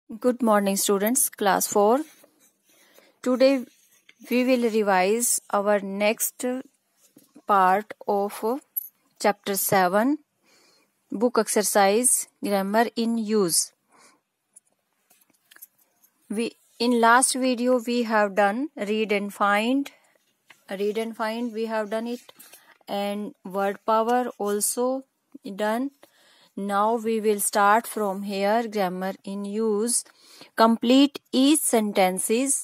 Good morning, students. Class 4. Today we will revise our next part of chapter 7, book exercise, grammar in use. In last video we have done read and find we have done it, and word power also done. Now we will start from here, grammar in use. Complete each sentences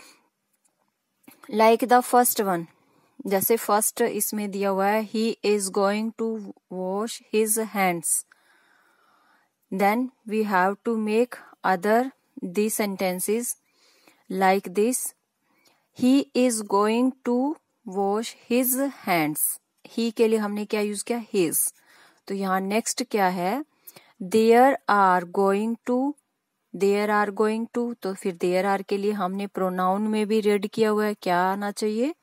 like the first one. जैसे first इसमें दिया हुआ है, he is going to wash his hands. Then we have to make other these sentences like this. He is going to wash his hands. He के लिए हमने क्या use किया? his. तो यहाँ नेक्स्ट क्या है? There are going to. तो फिर there are के लिए हमने प्रोनाउन में भी रीड किया हुआ है. क्या आना चाहिए?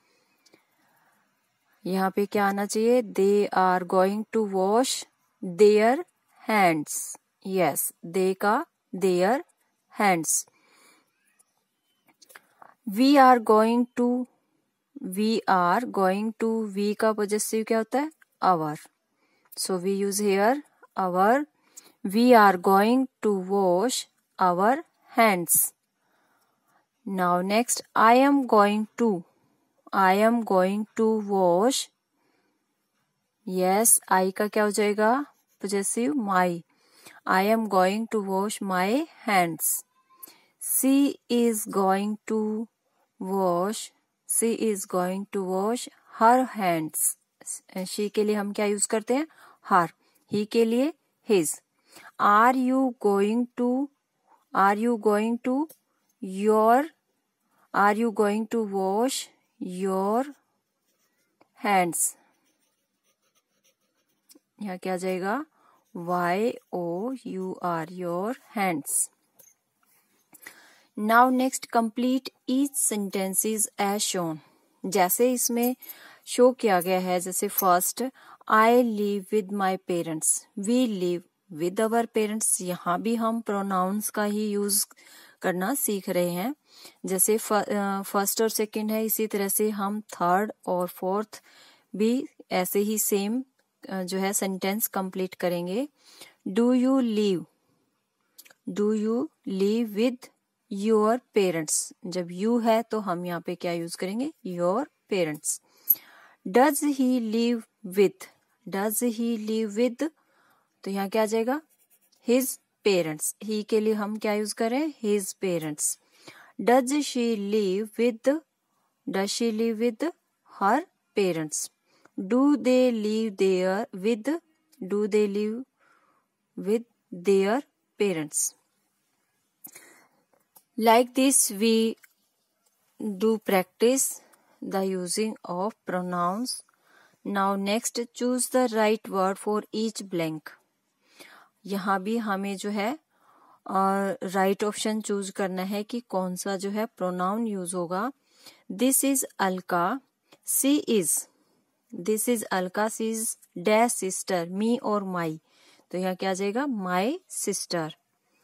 यहाँ पे क्या आना चाहिए? They are going to wash their hands. Yes, they का their hands. We are going to. We का पॉजेसिव क्या होता है? Our. So we use here our. We are going to wash our hands. Now next, I am going to wash. Yes, I का क्या हो जाएगा? Possessive my. I am going to wash my hands. She is going to wash her hands. She के लिए हम क्या use करते हैं? her. He के लिए his. Are you going to wash your hands? यहाँ क्या जाएगा? Y-O-U-R, your hands. Now next, complete each sentences as shown. जैसे इसमें शो किया गया है, जैसे first, I live with my parents. We live with our parents. यहाँ भी हम प्रोनाउंस का ही यूज करना सीख रहे हैं. जैसे फर्स्ट और सेकंड है, इसी तरह से हम थर्ड और फोर्थ भी ऐसे ही सेम जो है सेंटेंस कंप्लीट करेंगे. Do you live with your parents. जब यू है तो हम यहाँ पे क्या यूज करेंगे? Your parents. Does he live with. तो यहाँ क्या आ जाएगा? His parents. ही के लिए हम क्या यूज करें? His parents. Does she live with her parents. Do they live with their parents. Like this we do practice the using of pronouns. Now next, choose the right word for each blank. यहाँ भी हमें जो है right option choose करना है कि कौन सा जो है प्रोनाउन यूज होगा. This is Alka. She is Alka. She is dash sister. Me और माई. तो यहाँ क्या आ जाएगा? My sister.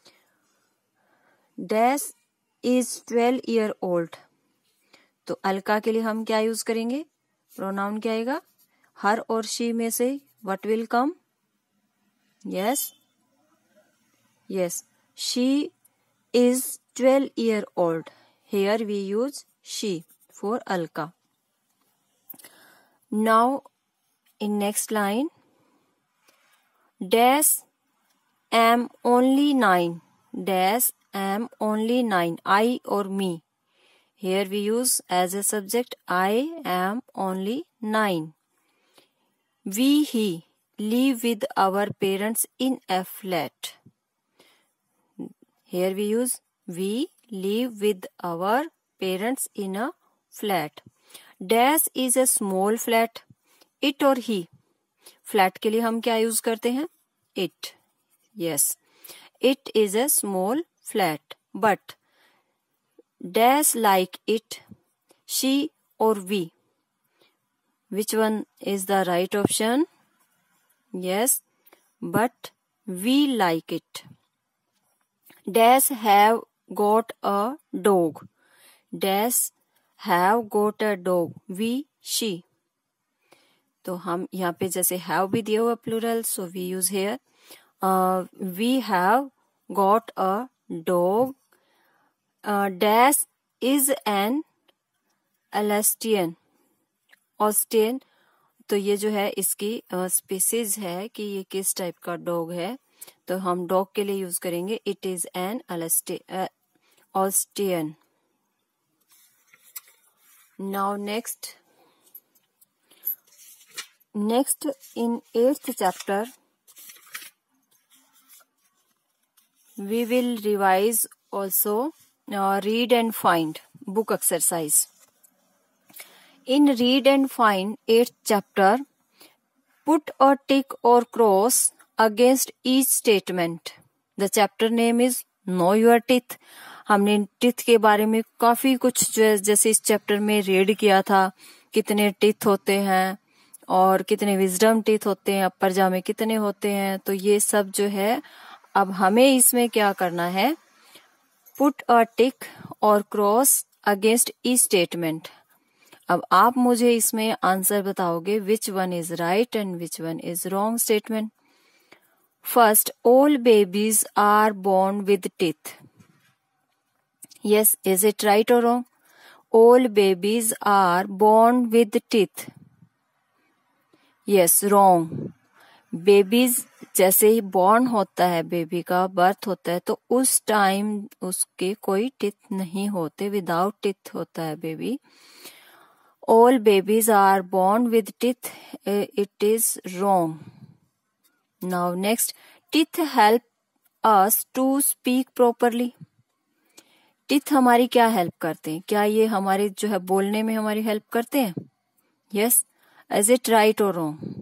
Dash is 12 year old. तो अलका के लिए हम क्या यूज करेंगे? प्रोनाउन क्या आएगा? हर और शी में से what will come? Yes, she is 12 year old. Here we use she for Alka. Now in next line, dash am only 9. I or me. Here we use as a subject I am only 9. We live with our parents in a flat. Here we use we live with our parents in a flat. Dash is a small flat. It or he. Flat के लिए हम क्या use करते हैं? It. Yes. It is a small flat. But dash like it. She or we. Which one is the right option? Yes. But we like it. Dash have got a dog, dash have got a dog, we she. तो हम यहाँ पे जैसे have भी दिया हुआ plural, so we use their. We have got a dog, dash is an Alsatian, Alsatian. तो ये जो है इसकी स्पीसीज है कि ये किस टाइप का डॉग है, तो हम डॉग के लिए यूज करेंगे it is an Alsatian. Now next in 8th chapter we will revise also read and find book exercise. In read and find 8th chapter, put a tick or cross against each statement. The chapter name is Know Your Teeth. हमने teeth के बारे में काफी कुछ जो है जैसे इस चैप्टर में रीड किया था, कितने टीथ होते हैं और कितने विजडम टीथ होते हैं, अपर जा में कितने होते हैं। तो ये सब जो है अब हमें इसमें क्या करना है, पुट अ टिक और क्रॉस अगेंस्ट ईच स्टेटमेंट। अब आप मुझे इसमें आंसर बताओगे which one is right and which one is wrong statement. First, all babies are born with teeth. Yes, is it right और wrong? All babies are born with teeth. Yes, wrong. Babies जैसे ही born होता है, baby का birth होता है, तो उस टाइम उसके कोई टीथ नहीं होते, विदाउट टीथ होता है baby. All babies are born with teeth, it is wrong. Now next, teeth help us to speak properly. Teeth हमारी क्या हेल्प करते हैं? क्या ये हमारे जो है बोलने में हमारी हेल्प करते हैं? यस, इज इट राइट और wrong?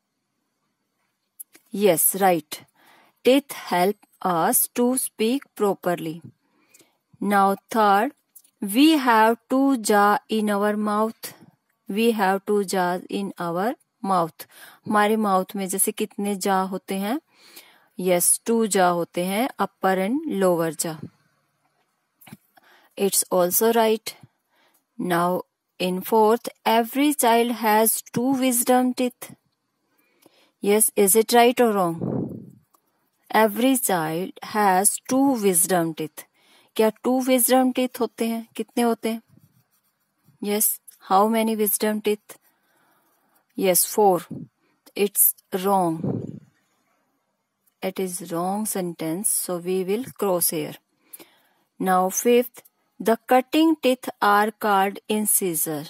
Yes, right. Teeth help us to speak properly. Now third, we have to jaw in our mouth. We have to jaw in our mouth. हमारे माउथ में जैसे कितने जा होते हैं? यस, 2 जा होते हैं, upper and lower jaw. It's also right. Now in fourth, every child has 2 wisdom teeth. Yes, is it right और wrong? Every child has 2 wisdom teeth. क्या 2 विजडम टीथ होते हैं? कितने होते हैं? Yes, how many wisdom teeth? Yes, 4. It's wrong. It is wrong sentence, so we will cross here. Now fifth, the cutting teeth are called incisor.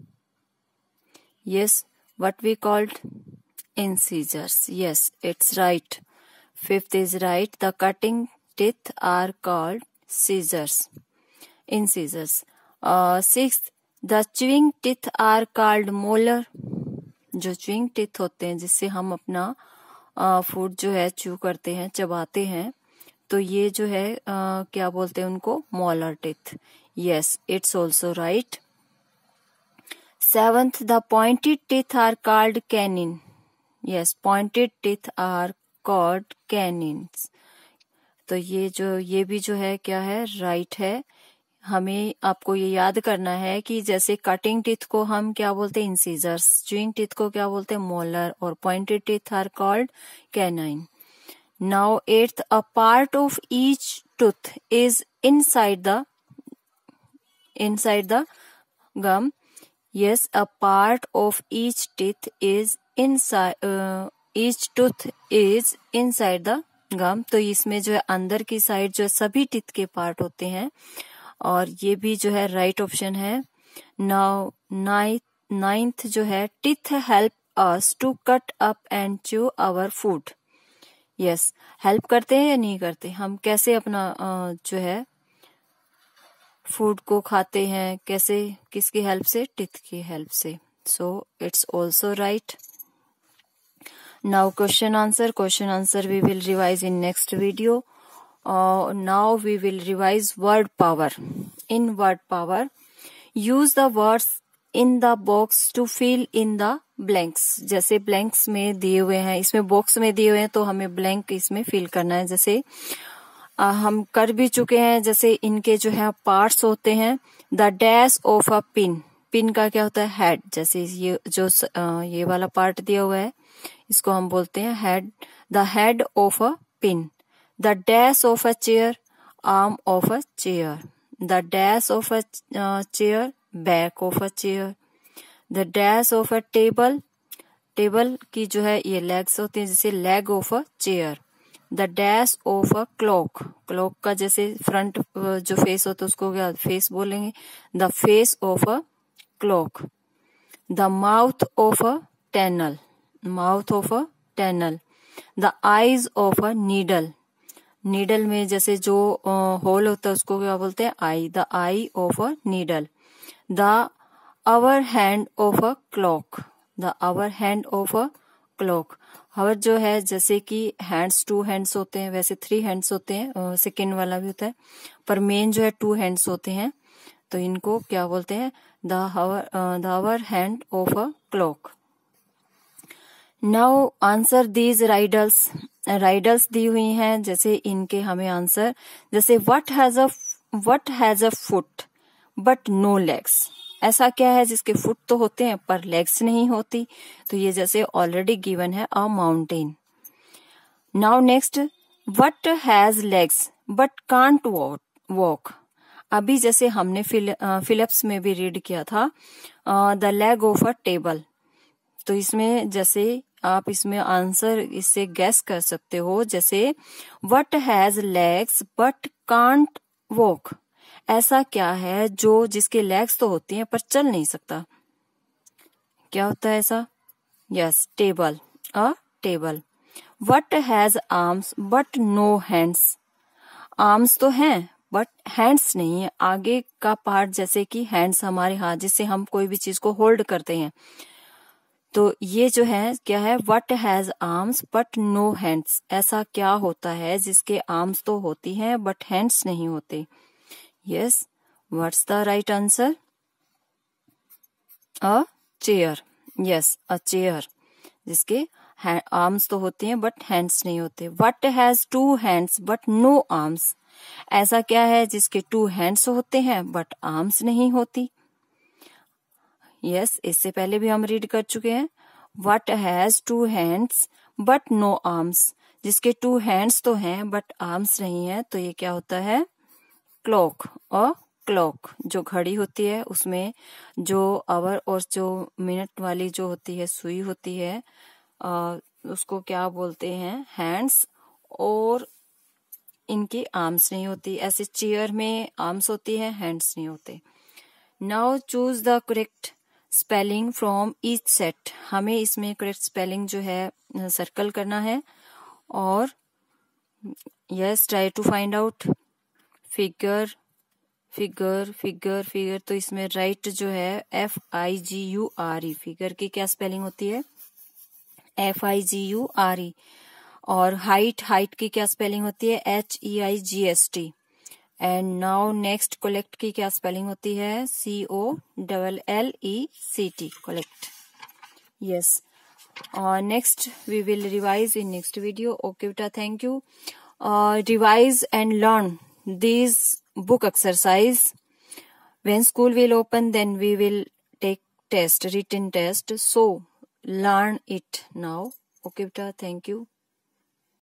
Yes, what we called? Incisors. Yes, it's right. Fifth is right. The cutting teeth are called scissors. Incisors. Sixth, the chewing teeth are called molar. जो chewing teeth होते हैं जिससे हम अपना food जो है chew करते हैं, चबाते हैं, तो ये जो है क्या बोलते हैं उनको? Molar teeth. Yes, it's also right. Seventh, the pointed teeth are called canine. Yes, pointed teeth are called canines. तो ये भी जो है क्या है? राइट है। हमें आपको ये याद करना है कि जैसे कटिंग टीथ को हम क्या बोलते हैं? इंसीजर्स। च्यूइंग टीथ को क्या बोलते हैं? मोलर। और pointed teeth are called canine. Now eighth, a part of each tooth is inside the gum. Yes, a part of each teeth is inside, each tooth is inside the gum. तो इसमें जो है अंदर की side जो सभी teeth के part होते हैं, और ये भी जो है राइट ऑप्शन है। नाउ नाइन्थ जो है, teeth help us to cut up and chew our food. Yes, help करते हैं या नहीं करते? हम कैसे अपना जो है फूड को खाते हैं? कैसे? किसकी हेल्प से? टीथ की हेल्प से। So it's also right. Now question answer we will revise in next video. Now we will revise word power. In word power, use the words in the box to fill in the blanks. जैसे blanks में दिए हुए हैं, इसमें box में दिए हुए हैं, तो हमें blank इसमें fill करना है. जैसे हम कर भी चुके हैं। जैसे इनके जो है पार्ट्स होते हैं, the dash of a pin, pin का क्या होता है हेड। जैसे ये जो ये वाला पार्ट दिया हुआ है इसको हम बोलते हैं head, the head of a pin. The dash of a chair, arm of a chair. The dash of a chair, back of a chair. The dash of a table, table की जो है ये लेग्स होती हैं, जैसे leg of a chair. The dash of a clock, clock का जैसे front जो फेस होता है उसको क्या फेस बोलेंगे, the face of a clock. The mouth of a tunnel, mouth of a tunnel. The eyes of a needle, needle में जैसे जो होल होता है उसको क्या बोलते हैं eye, the eye of a needle. The hour hand of a clock, the hour hand of a clock. Hour जो है जैसे कि हैंड्स 2 हैंड्स होते हैं, वैसे 3 हैंड्स होते हैं, सेकेंड वाला भी होता है, पर मेन जो है 2 हैंड्स होते हैं, तो इनको क्या बोलते हैं the hour hand of a clock. Now answer these riddles, riddles दी हुई हैं, जैसे इनके हमें आंसर, जैसे what has a foot but no legs, ऐसा क्या है जिसके फुट तो होते हैं पर लेग्स नहीं होती, तो ये जैसे ऑलरेडी गिवन है a mountain. Now next, what has legs but can't walk, अभी जैसे हमने फिलिप्स में भी रीड किया था the leg of a table, तो इसमें जैसे आप इसमें आंसर इससे गैस कर सकते हो, जैसे what has legs but can't walk, ऐसा क्या है जो जिसके लेग्स तो होती हैं पर चल नहीं सकता, क्या होता है ऐसा, yes table, a table. What has arms but no hands, arms तो हैं बट हैंड्स नहीं है, आगे का पार्ट जैसे कि हैंड्स हमारे हाथ जिससे हम कोई भी चीज को होल्ड करते हैं, तो ये जो है क्या है what has arms but no hands, ऐसा क्या होता है जिसके आर्म्स तो होती हैं बट हैंड्स नहीं होते। Yes, what's the right answer, a chair, yes a chair, जिसके आर्म्स तो होती हैं बट हैंड्स नहीं होते। What has 2 hands but no arms, ऐसा क्या है जिसके 2 हैंड्स होते हैं बट आर्म्स नहीं होती। यस, इससे पहले भी हम रीड कर चुके हैं, what has 2 hands but no arms, जिसके 2 हैंड्स तो हैं बट आर्म्स नहीं है, तो ये क्या होता है क्लॉक, और क्लॉक जो घड़ी होती है उसमें जो आवर और जो मिनट वाली जो होती है सुई होती है उसको क्या बोलते हैं हैंड्स, और इनकी आर्म्स नहीं होती, ऐसे चेयर में आर्म्स होती है हैंड्स नहीं होते। Now choose the correct spelling from each set, हमें इसमें करेक्ट स्पेलिंग जो है सर्कल करना है, और yes try to find out. Figure figure figure figure, तो इसमें राइट जो है FIGURE, फिगर की क्या स्पेलिंग होती है FIGURE, और हाइट की क्या स्पेलिंग होती है HEIGST। And now next collect की क्या स्पेलिंग होती है COLLECT, collect. Yes, next we will revise in next video. Okay बेटा, thank you. Revise and learn these book exercise. When school will open, then we will take test, written test. So learn it now. Okay, beta, thank you.